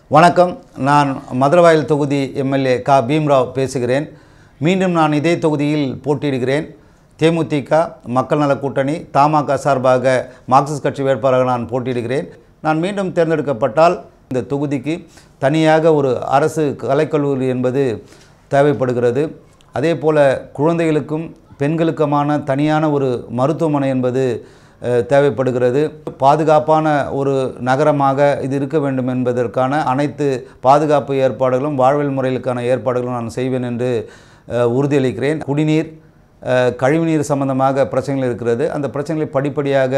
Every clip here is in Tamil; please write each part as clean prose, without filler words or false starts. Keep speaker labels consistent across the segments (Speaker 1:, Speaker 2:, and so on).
Speaker 1: வணக்கம். நான் மதுரவாயல் தொகுதி எம்எல்ஏ கா பீம்ராவ் பேசுகிறேன். மீண்டும் நான் இதே தொகுதியில் போட்டியிடுகிறேன். தேமுதிக, மக்கள் நல கூட்டணி, தமாக சார்பாக மார்க்சிஸ்ட் கட்சி வேட்பாளராக நான் போட்டியிடுகிறேன். நான் மீண்டும் தேர்ந்தெடுக்கப்பட்டால் இந்த தொகுதிக்கு தனியாக ஒரு அரசு கலைக்கல்லூரி என்பது தேவைப்படுகிறது. அதே போல் குழந்தைகளுக்கும் பெண்களுக்குமான தனியான ஒரு மருத்துவமனை என்பது தேவைப்படுகிறது. பாதுகாப்பான ஒரு நகரமாக இது இருக்க வேண்டும் என்பதற்கான அனைத்து பாதுகாப்பு ஏற்பாடுகளும் வாழ்வியல் முறைகளுக்கான ஏற்பாடுகளும் நான் செய்வேன் என்று உறுதியளிக்கிறேன். குடிநீர், கழிவுநீர் சம்பந்தமாக பிரச்சனைகள் இருக்கிறது. அந்த பிரச்சனைகளை படிப்படியாக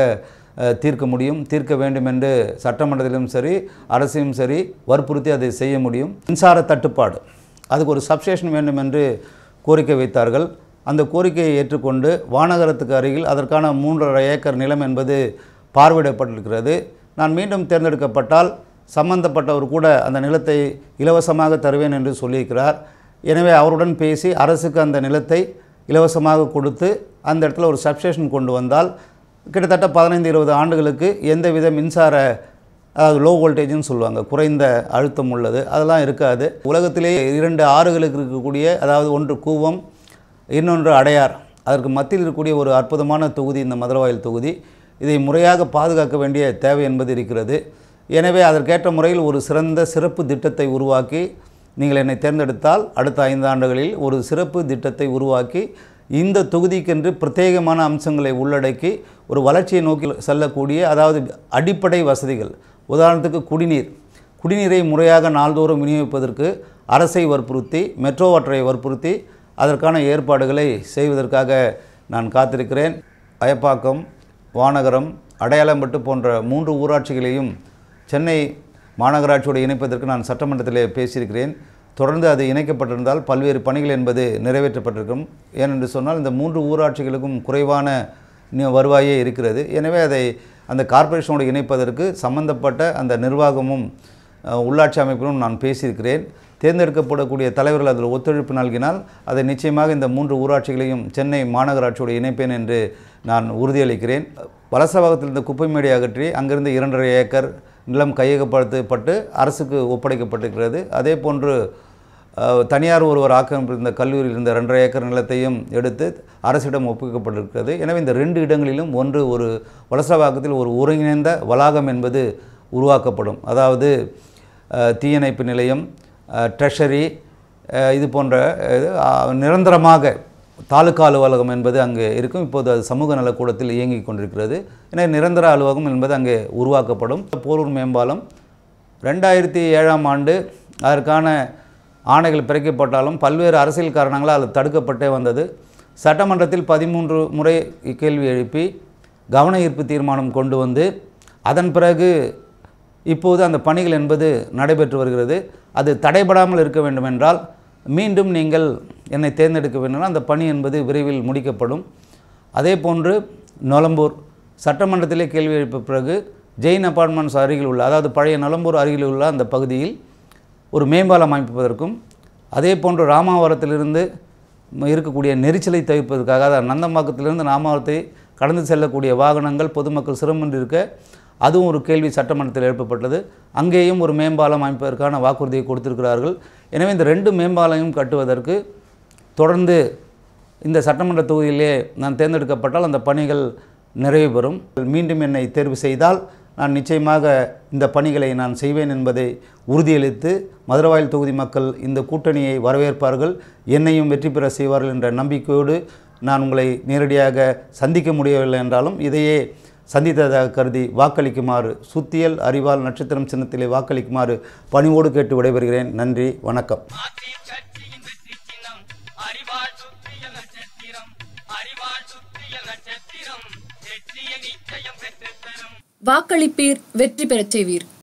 Speaker 1: தீர்க்க வேண்டும் என்று சட்டமன்றத்திலும் சரி அரசிலும் சரி வற்புறுத்தி அதை செய்ய முடியும். மின்சார தட்டுப்பாடு, அதுக்கு ஒரு சப்ஸ்டேஷன் வேண்டும் என்று கோரிக்கை வைத்தார்கள். அந்த கோரிக்கையை ஏற்றுக்கொண்டு வானகரத்துக்கு அருகில் அதற்கான 3.5 ஏக்கர் நிலம் என்பது பார்வையிடப்பட்டிருக்கிறது. நான் மீண்டும் தேர்ந்தெடுக்கப்பட்டால் சம்பந்தப்பட்டவர் கூட அந்த நிலத்தை இலவசமாக தருவேன் என்று சொல்லியிருக்கிறார். எனவே அவருடன் பேசி அரசுக்கு அந்த நிலத்தை இலவசமாக கொடுத்து அந்த இடத்துல ஒரு சப்ஸ்டேஷன் கொண்டு வந்தால் கிட்டத்தட்ட 15-20 ஆண்டுகளுக்கு எந்தவித மின்சார, அதாவது லோ வோல்டேஜ்னு சொல்லுவாங்க, குறைந்த அழுத்தம் உள்ளது, அதெல்லாம் இருக்காது. உலகத்திலே 2 ஆறுகளுக்கு இருக்கக்கூடிய, அதாவது ஒன்று கூவம், இன்னொன்று அடையார், அதற்கு மத்தியில் இருக்கக்கூடிய ஒரு அற்புதமான தொகுதி இந்த மதுரவாயல் தொகுதி. இதை முறையாக பாதுகாக்க வேண்டிய தேவை என்பது இருக்கிறது. எனவே அதற்கேற்ற முறையில் ஒரு சிறப்பு திட்டத்தை உருவாக்கி நீங்கள் என்னை தேர்ந்தெடுத்தால் அடுத்த 5 ஆண்டுகளில் ஒரு சிறப்பு திட்டத்தை உருவாக்கி இந்த தொகுதிக்கென்று பிரத்யேகமான அம்சங்களை உள்ளடக்கி ஒரு வளர்ச்சியை நோக்கி செல்லக்கூடிய, அதாவது அடிப்படை வசதிகள், உதாரணத்துக்கு குடிநீரை முறையாக நாள்தோறும் விநியோகிப்பதற்கு அரசை வற்புறுத்தி, மெட்ரோ வாட்டரை வற்புறுத்தி அதற்கான ஏற்பாடுகளை செய்வதற்காக நான் காத்திருக்கிறேன். அயப்பாக்கம், வானகரம், அடையாளம்பட்டு போன்ற 3 ஊராட்சிகளையும் சென்னை மாநகராட்சியோடு இணைப்பதற்கு நான் சட்டமன்றத்திலே பேசியிருக்கிறேன். தொடர்ந்து அது இணைக்கப்பட்டிருந்தால் பல்வேறு பணிகள் என்பது நிறைவேற்றப்பட்டிருக்கும். ஏனென்று சொன்னால் இந்த 3 ஊராட்சிகளுக்கும் குறைவான வருவாயே இருக்கிறது. எனவே அதை அந்த கார்ப்பரேஷனோடு இணைப்பதற்கு சம்பந்தப்பட்ட அந்த நிர்வாகமும் உள்ளாட்சி அமைப்பிலும் நான் பேசியிருக்கிறேன். தேர்ந்தெடுக்கப்படக்கூடிய தலைவர்கள் அதில் ஒத்துழைப்பு நல்கினால் அதை நிச்சயமாக இந்த 3 ஊராட்சிகளையும் சென்னை மாநகராட்சியோடு இணைப்பேன் என்று நான் உறுதியளிக்கிறேன். வலசவாகத்தில் இந்த குப்பை மேடை அகற்றி அங்கிருந்து 2.5 ஏக்கர் நிலம் கையகப்படுத்தப்பட்டு அரசுக்கு ஒப்படைக்கப்பட்டிருக்கிறது. அதே போன்று தனியார் ஒருவர் ஆக்கிரமிப்பிருந்த கல்லூரியில் இருந்த 2.5 ஏக்கர் நிலத்தையும் எடுத்து அரசிடம் ஒப்புவிக்கப்பட்டிருக்கிறது. எனவே இந்த 2 இடங்களிலும் ஒரு வலசவாகத்தில் ஒரு ஒருங்கிணைந்த வளாகம் என்பது உருவாக்கப்படும். அதாவது தீயணைப்பு நிலையம், ட்ரெஷரி, இது போன்ற நிரந்தரமாக தாலுகா அலுவலகம் என்பது அங்கே இருக்கும். இப்போது அது சமூக நலக்கூடத்தில் இயங்கிக் கொண்டிருக்கிறது. எனவே நிரந்தர அலுவலகம் என்பது அங்கே உருவாக்கப்படும். போரூர் மேம்பாலம் 2007ஆம் ஆண்டு அதற்கான ஆணைகள் பிறக்கப்பட்டாலும் பல்வேறு அரசியல் காரணங்களால் அது தடுக்கப்பட்டே வந்தது. சட்டமன்றத்தில் 13 முறை கேள்வி எழுப்பி கவன ஈர்ப்பு தீர்மானம் கொண்டு வந்து அதன் பிறகு இப்போது அந்த பணிகள் என்பது நடைபெற்று வருகிறது. அது தடைபடாமல் இருக்க வேண்டுமென்றால் மீண்டும் நீங்கள் என்னை தேர்ந்தெடுக்க வேண்டுமென்றால் அந்த பணி என்பது விரைவில் முடிக்கப்படும். அதே போன்று நொலம்பூர் சட்டமன்றத்திலே கேள்வி எழுப்பிய பிறகு ஜெயின் அப்பார்ட்மெண்ட்ஸ் அருகில் உள்ள, அதாவது பழைய நொலம்பூர் அருகில் உள்ள அந்த பகுதியில் ஒரு மேம்பாலம் அமைப்பதற்கும், அதே போன்று ராமாவரத்திலிருந்து இருக்கக்கூடிய நெரிச்சலை தவிர்ப்பதற்காக, அதாவது நந்தம்பாக்கத்திலிருந்து ராமாவரத்தை கடந்து செல்லக்கூடிய வாகனங்கள் பொதுமக்கள் சிரமமின்றி இருக்க அதுவும் ஒரு கேள்வி சட்டமன்றத்தில் எழுப்பப்பட்டது. அங்கேயும் ஒரு மேம்பாலம் அமைப்பதற்கான வாக்குறுதியை கொடுத்திருக்கிறார்கள். எனவே இந்த 2 மேம்பாலமும் கட்டுவதற்கு தொடர்ந்து இந்த சட்டமன்ற தொகுதியிலே நான் தேர்ந்தெடுக்கப்பட்டால் அந்த பணிகள் நிறைவு பெறும். மீண்டும் என்னை தேர்வு செய்தால் நான் நிச்சயமாக இந்த பணிகளை நான் செய்வேன் என்பதை உறுதியளித்து மதுரவாயல் தொகுதி மக்கள் இந்த கூட்டணியை வரவேற்பார்கள், என்னையும் வெற்றி பெற செய்வார்கள் என்ற நம்பிக்கையோடு நான் உங்களை நேரடியாக சந்திக்க முடியவில்லை என்றாலும் இதையே சந்தித்ததாக கருதி வாக்களிக்குமாறு, சுத்தியல் அறிவால் நட்சத்திரம் சின்னத்திலே வாக்களிக்குமாறு பணிவோடு கேட்டு விடைபெறுகிறேன். நன்றி, வணக்கம்.
Speaker 2: வாக்களிப்பீர், வெற்றி பெறச் செய்வீர்.